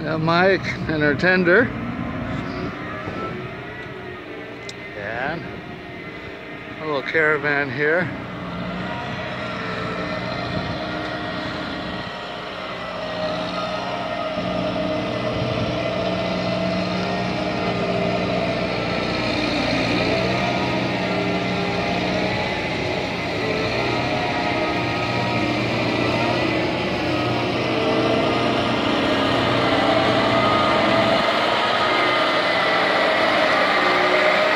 Got Mike and her tender. And a little caravan here.